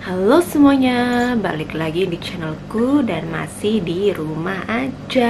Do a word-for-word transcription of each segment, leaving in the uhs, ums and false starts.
Halo semuanya, balik lagi di channelku dan masih di rumah aja.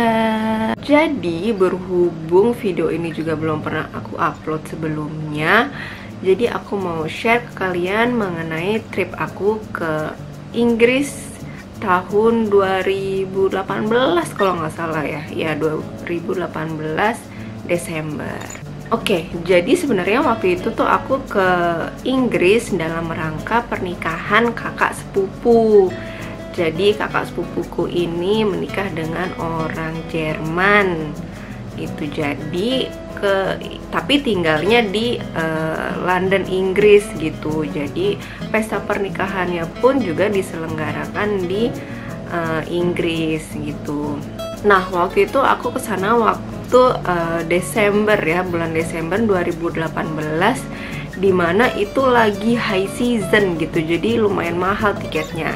Jadi berhubung video ini juga belum pernah aku upload sebelumnya, jadi aku mau share ke kalian mengenai trip aku ke Inggris tahun dua ribu delapan belas kalau nggak salah ya. Ya dua ribu delapan belas Desember. Oke, jadi sebenarnya waktu itu tuh aku ke Inggris dalam rangka pernikahan kakak sepupu. Jadi kakak sepupuku ini menikah dengan orang Jerman. Itu jadi ke tapi tinggalnya di uh, London, Inggris gitu. Jadi pesta pernikahannya pun juga diselenggarakan di uh, Inggris gitu. Nah, waktu itu aku kesana waktu itu uh, Desember ya, bulan Desember dua ribu delapan belas, dimana itu lagi high season gitu, jadi lumayan mahal tiketnya.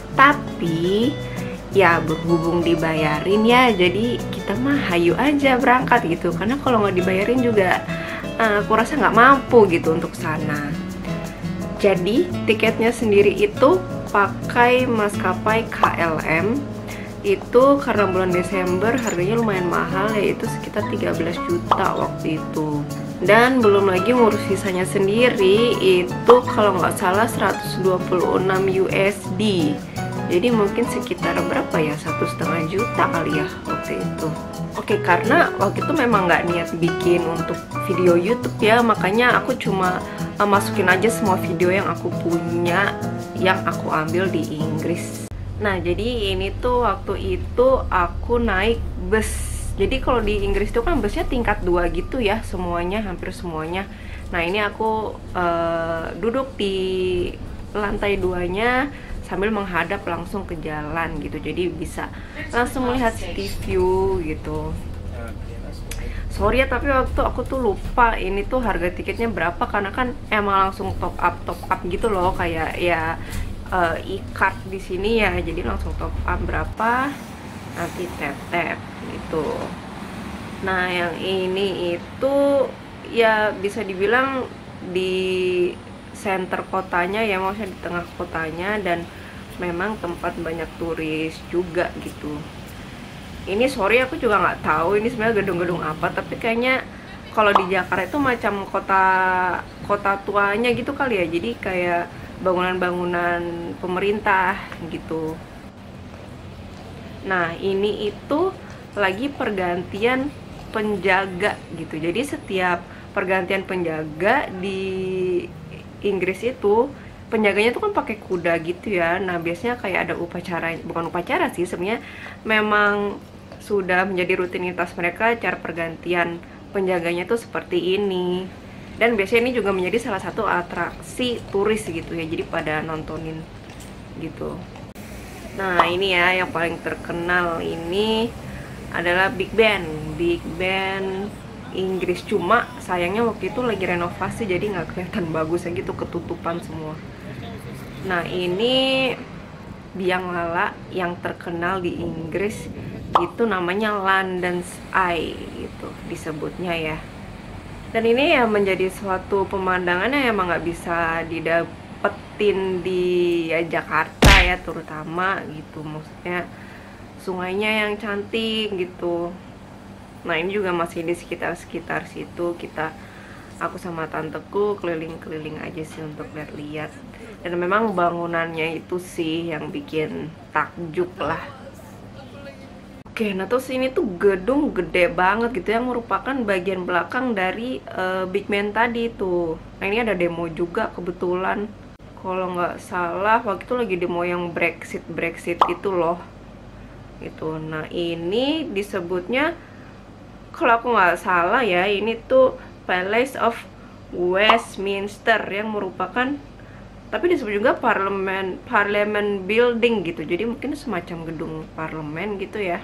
Tapi ya berhubung dibayarin ya, jadi kita mah hayu aja berangkat gitu, karena kalau nggak dibayarin juga uh, aku rasa nggak mampu gitu untuk sana. Jadi tiketnya sendiri itu pakai maskapai K L M. Itu karena bulan Desember harganya lumayan mahal, yaitu sekitar tiga belas juta waktu itu. Dan belum lagi ngurus sisanya sendiri, itu kalau nggak salah seratus dua puluh enam U S D. Jadi mungkin sekitar berapa ya, satu setengah juta kali ya waktu itu. Oke, karena waktu itu memang nggak niat bikin untuk video YouTube ya, makanya aku cuma uh, masukin aja semua video yang aku punya, yang aku ambil di Inggris. Nah, jadi ini tuh waktu itu aku naik bus. Jadi kalau di Inggris itu kan busnya tingkat dua gitu ya, semuanya, hampir semuanya. Nah, ini aku uh, duduk di lantai duanya sambil menghadap langsung ke jalan gitu. Jadi bisa langsung melihat city view gitu. Sorry ya, tapi waktu aku tuh lupa ini tuh harga tiketnya berapa, karena kan emang langsung top up top up gitu loh, kayak ya Uh, e-card di sini ya, jadi langsung top up berapa nanti tap tap gitu. Nah, yang ini itu ya bisa dibilang di center kotanya ya, maksudnya di tengah kotanya, dan memang tempat banyak turis juga gitu. Ini sorry aku juga nggak tahu ini sebenarnya gedung-gedung apa, tapi kayaknya kalau di Jakarta itu macam kota kota tuanya gitu kali ya, jadi kayak bangunan-bangunan pemerintah gitu. Nah, ini itu lagi pergantian penjaga gitu. Jadi setiap pergantian penjaga di Inggris itu, penjaganya tuh kan pakai kuda gitu ya. Nah, biasanya kayak ada upacara, bukan upacara sih sebenarnya, memang sudah menjadi rutinitas mereka cara pergantian penjaganya tuh seperti ini. Dan biasanya ini juga menjadi salah satu atraksi turis gitu ya, jadi pada nontonin gitu. Nah, ini ya yang paling terkenal ini adalah Big Ben. Big Ben Inggris, cuma sayangnya waktu itu lagi renovasi jadi nggak kelihatan bagus ya gitu, ketutupan semua. Nah, ini biang lala yang terkenal di Inggris itu namanya London's Eye gitu disebutnya ya. Dan ini ya menjadi suatu pemandangan yang emang nggak bisa didapetin di ya, Jakarta ya terutama gitu. Maksudnya sungainya yang cantik gitu. Nah, ini juga masih di sekitar-sekitar situ. Kita, aku sama tanteku keliling-keliling aja sih untuk lihat-lihat. Dan memang bangunannya itu sih yang bikin takjub lah. Oke, nah terus ini tuh gedung gede banget gitu yang merupakan bagian belakang dari uh, Big Ben tadi tuh. Nah, ini ada demo juga kebetulan. Kalau nggak salah waktu itu lagi demo yang Brexit Brexit itu loh. Gitu. Nah, ini disebutnya, kalau aku nggak salah ya, ini tuh Palace of Westminster yang merupakan, tapi disebut juga parlemen parlemen building gitu. Jadi mungkin semacam gedung parlemen gitu ya.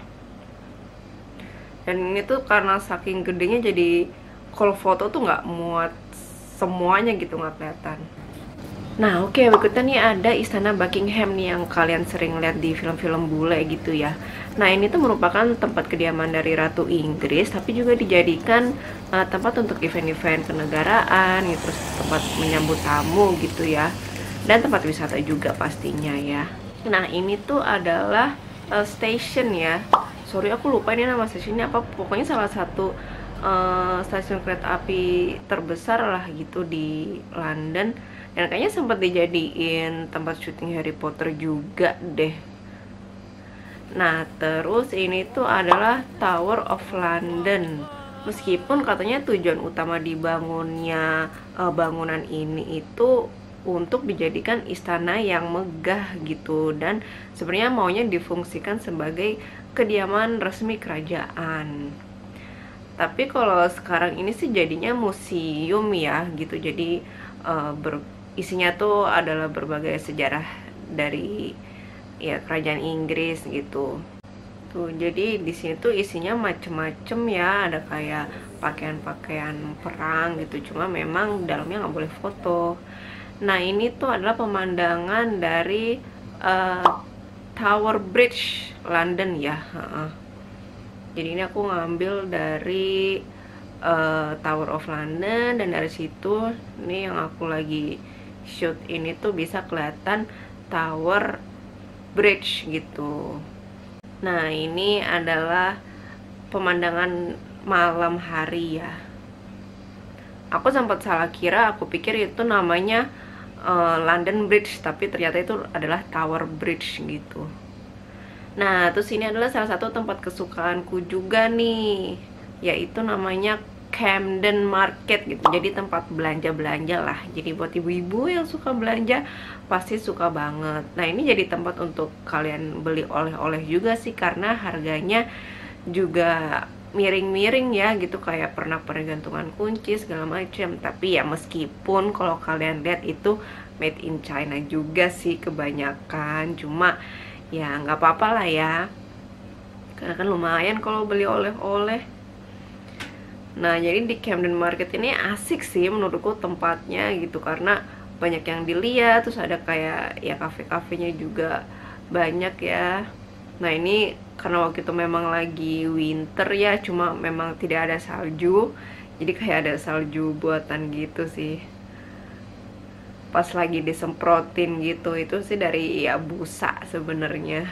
Dan ini tuh karena saking gedenya jadi kalau foto tuh nggak muat semuanya gitu, nggak kelihatan. Nah, oke, okay, berikutnya nih ada Istana Buckingham nih yang kalian sering lihat di film-film bule gitu ya. Nah, ini tuh merupakan tempat kediaman dari Ratu Inggris, tapi juga dijadikan uh, tempat untuk event-event kenegaraan gitu, terus tempat menyambut tamu gitu ya. dan tempat wisata juga pastinya ya. Nah ini tuh adalah uh, station ya. Sorry aku lupa ini nama stasiunnya apa. Pokoknya salah satu uh, stasiun kereta api terbesar lah gitu di London. Dan kayaknya sempat dijadiin tempat syuting Harry Potter juga deh. Nah terus ini tuh adalah Tower of London. Meskipun katanya tujuan utama dibangunnya uh, bangunan ini itu untuk dijadikan istana yang megah gitu, dan sebenarnya maunya difungsikan sebagai kediaman resmi kerajaan. Tapi kalau sekarang ini sih jadinya museum ya gitu. Jadi uh, ber, isinya tuh adalah berbagai sejarah dari ya kerajaan Inggris gitu. Tuh, jadi di sini tuh isinya macem-macem ya, ada kayak pakaian-pakaian perang gitu. Cuma memang dalamnya nggak boleh foto. Nah ini tuh adalah pemandangan dari uh, Tower Bridge London ya. uh-uh. Jadi ini aku ngambil dari uh, Tower of London, dan dari situ ini yang aku lagi shoot ini tuh bisa kelihatan Tower Bridge gitu. Nah ini adalah pemandangan malam hari ya. Aku sempat salah kira, aku pikir itu namanya Uh, London Bridge, tapi ternyata itu adalah Tower Bridge gitu. Nah terus ini adalah salah satu tempat kesukaanku juga nih, yaitu namanya Camden Market gitu. Jadi tempat belanja-belanja lah. Jadi buat ibu-ibu yang suka belanja pasti suka banget. Nah ini jadi tempat untuk kalian beli oleh-oleh juga sih, karena harganya juga miring-miring ya gitu, kayak pernak-pernik gantungan kunci segala macam. Tapi ya meskipun kalau kalian lihat itu made in China juga sih kebanyakan, cuma ya nggak apa-apa lah ya, karena kan lumayan kalau beli oleh-oleh. Nah jadi di Camden Market ini asik sih menurutku tempatnya gitu, karena banyak yang dilihat, terus ada kayak ya kafe-kafenya juga banyak ya. Nah ini karena waktu itu memang lagi winter ya, cuma memang tidak ada salju, jadi kayak ada salju buatan gitu sih. Pas lagi disemprotin gitu, itu sih dari ya busa sebenarnya.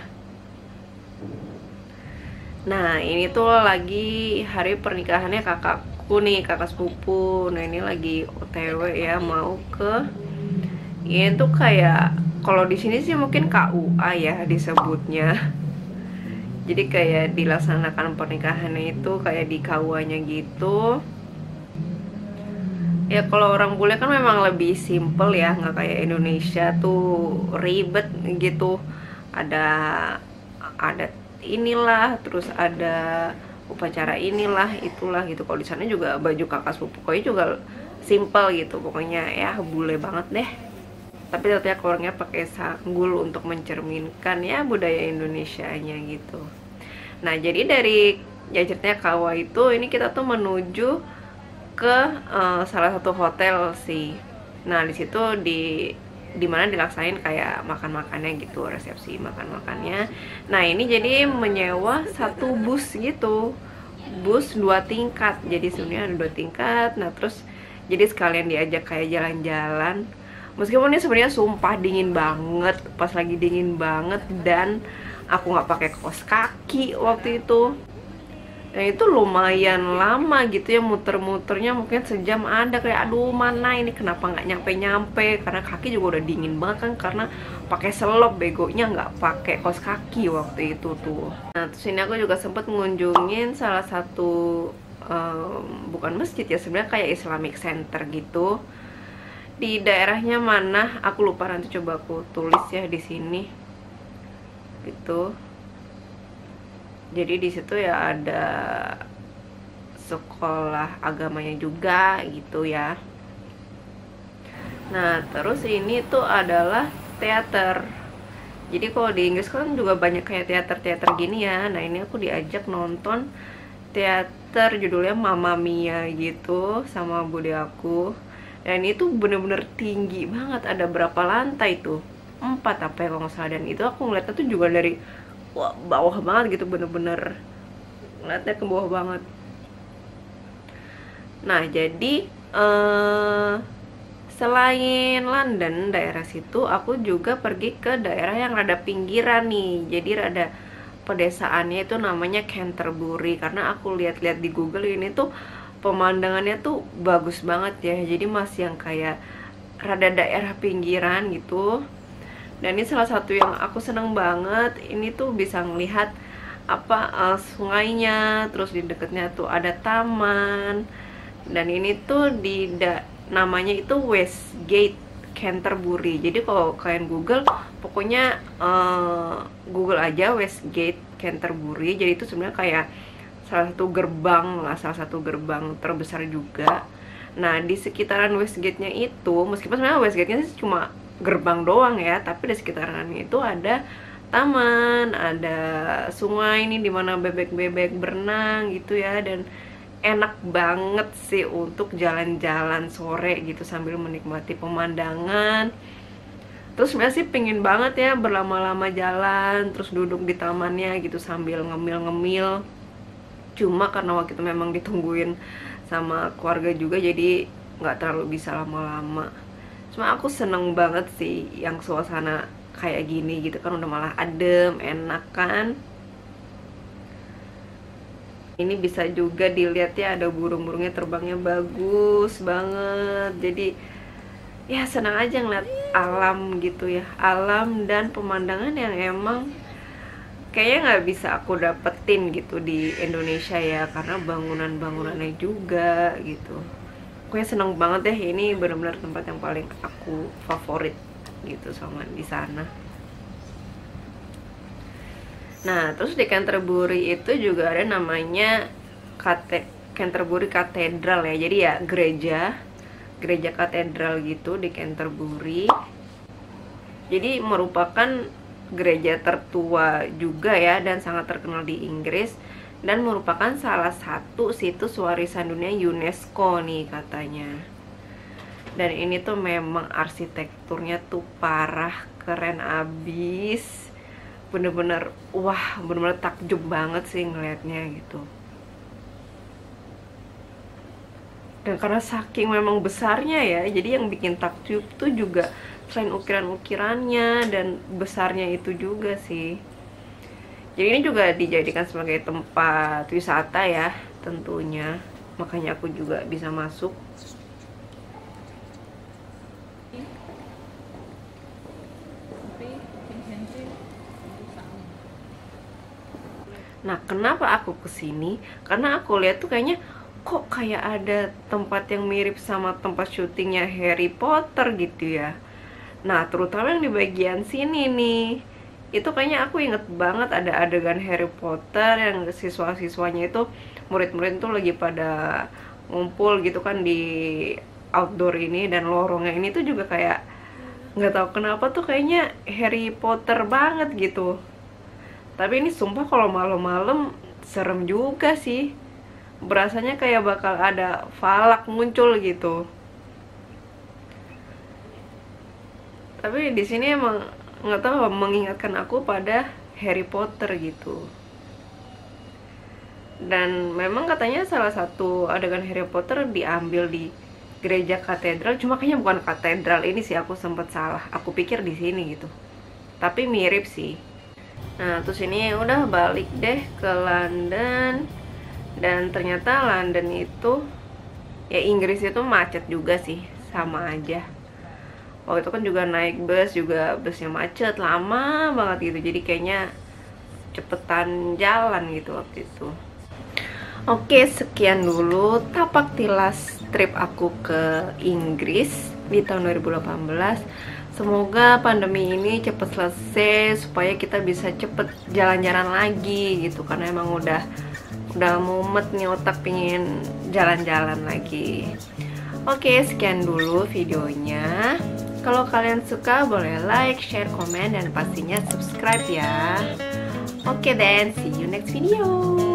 Nah ini tuh lagi hari pernikahannya kakakku nih, kakak sepupu. Nah ini lagi O T W ya, mau ke ini tuh kayak kalau di sini sih mungkin K U A ya disebutnya. Jadi kayak dilaksanakan pernikahannya itu kayak di K U A-nya gitu. Ya kalau orang bule kan memang lebih simple ya, nggak kayak Indonesia tuh ribet gitu. Ada adat inilah, terus ada upacara inilah, itulah gitu. Kalau di sana juga baju kakak sepupu pokoknya juga simple gitu. Pokoknya ya bule banget deh. Tapi ternyata keluarnya pakai sanggul untuk mencerminkan ya budaya Indonesianya gitu. Nah jadi dari ya ceritanya K U A itu, ini kita tuh menuju ke uh, salah satu hotel sih. Nah di situ di dimana dilaksain kayak makan-makannya gitu, resepsi makan-makannya. Nah ini jadi menyewa satu bus gitu, bus dua tingkat. Jadi sebenarnya ada dua tingkat. Nah terus jadi sekalian diajak kayak jalan-jalan. Meskipun ini sebenarnya sumpah dingin banget, pas lagi dingin banget, dan aku nggak pakai kaos kaki waktu itu. Dan itu lumayan lama gitu ya, muter-muternya mungkin sejam ada. Kayak aduh mana ini kenapa nggak nyampe-nyampe, karena kaki juga udah dingin banget kan, karena pakai selop, begonya nggak pakai kaos kaki waktu itu tuh. Nah terus ini aku juga sempat ngunjungin salah satu um, bukan masjid ya sebenarnya, kayak Islamic Center gitu. Di daerahnya mana aku lupa, nanti coba aku tulis ya di sini gitu. Jadi di situ ya ada sekolah agamanya juga gitu ya. Nah terus ini tuh adalah teater. Jadi kalau di Inggris kan juga banyak kayak teater-teater gini ya. Nah ini aku diajak nonton teater judulnya Mamma Mia gitu sama bude aku. Dan itu bener-bener tinggi banget, ada berapa lantai tuh, empat apa ya kalau nggak salah. Dan itu aku ngeliatnya tuh juga dari wah, bawah banget gitu, bener-bener ngeliatnya ke bawah banget. Nah jadi eh, Selain London, daerah situ, aku juga pergi ke daerah yang rada pinggiran nih. Jadi rada pedesaannya itu namanya Canterbury. Karena aku lihat-lihat di Google ini tuh pemandangannya tuh bagus banget ya. Jadi masih yang kayak rada daerah pinggiran gitu. Dan ini salah satu yang aku seneng banget. Ini tuh bisa ngelihat apa uh, sungainya, terus di dekatnya tuh ada taman. Dan ini tuh di da namanya itu Westgate Canterbury. Jadi kalau kalian Google, pokoknya uh, Google aja Westgate Canterbury. Jadi itu sebenarnya kayak salah satu gerbang lah, salah satu gerbang terbesar juga. Nah, di sekitaran Westgate-nya itu, meskipun sebenarnya Westgate-nya sih cuma gerbang doang ya, tapi di sekitarannya itu ada taman, ada sungai ini dimana bebek-bebek berenang gitu ya. Dan enak banget sih untuk jalan-jalan sore gitu sambil menikmati pemandangan. Terus sebenarnya sih pengen banget ya berlama-lama jalan, terus duduk di tamannya gitu sambil ngemil-ngemil. Cuma karena waktu itu memang ditungguin sama keluarga juga, jadi nggak terlalu bisa lama-lama. Cuma aku seneng banget sih yang suasana kayak gini gitu kan, udah malah adem, enak kan. Ini bisa juga dilihat ya, ada burung-burungnya terbangnya bagus banget. Jadi ya senang aja ngeliat alam gitu ya, alam dan pemandangan yang emang kayaknya nggak bisa aku dapetin gitu di Indonesia ya, karena bangunan-bangunannya juga gitu. Pokoknya seneng banget deh, ini benar-benar tempat yang paling aku favorit gitu sama di sana. Nah, terus di Canterbury itu juga ada namanya Kate Canterbury Cathedral ya. Jadi ya gereja, gereja katedral gitu di Canterbury. Jadi merupakan gereja tertua juga ya, dan sangat terkenal di Inggris, dan merupakan salah satu situs warisan dunia UNESCO nih katanya. Dan ini tuh memang arsitekturnya tuh parah, keren abis. Bener-bener wah, bener-bener takjub banget sih ngelihatnya gitu. Dan karena saking memang besarnya ya, jadi yang bikin takjub tuh juga selain ukiran-ukirannya dan besarnya itu juga sih. Jadi ini juga dijadikan sebagai tempat wisata ya tentunya, makanya aku juga bisa masuk. Nah, kenapa aku kesini? Karena aku lihat tuh kayaknya kok kayak ada tempat yang mirip sama tempat syutingnya Harry Potter gitu ya. Nah, terutama yang di bagian sini nih, itu kayaknya aku inget banget ada adegan Harry Potter yang siswa-siswanya itu, murid-murid tuh lagi pada ngumpul gitu kan di outdoor ini, dan lorongnya ini tuh juga kayak nggak tahu kenapa tuh kayaknya Harry Potter banget gitu. Tapi ini sumpah kalau malam-malam serem juga sih. Berasanya kayak bakal ada falak muncul gitu. Tapi di sini emang nggak tahu, mengingatkan aku pada Harry Potter gitu. Dan memang katanya salah satu adegan Harry Potter diambil di gereja katedral, cuma kayaknya bukan katedral ini sih, aku sempet salah. Aku pikir di sini gitu. Tapi mirip sih. Nah, terus ini udah balik deh ke London. Dan ternyata London itu, ya Inggris itu macet juga sih, sama aja. Waktu itu kan juga naik bus, juga busnya macet, lama banget gitu. Jadi kayaknya cepetan jalan gitu waktu itu. Oke, sekian dulu tapak tilas trip aku ke Inggris di tahun dua ribu delapan belas. Semoga pandemi ini cepet selesai supaya kita bisa cepet jalan-jalan lagi gitu, karena emang udah udah mumet nih otak pingin jalan-jalan lagi. Oke, sekian dulu videonya. Kalau kalian suka boleh like, share, komen, dan pastinya subscribe ya. Oke then, see you next video.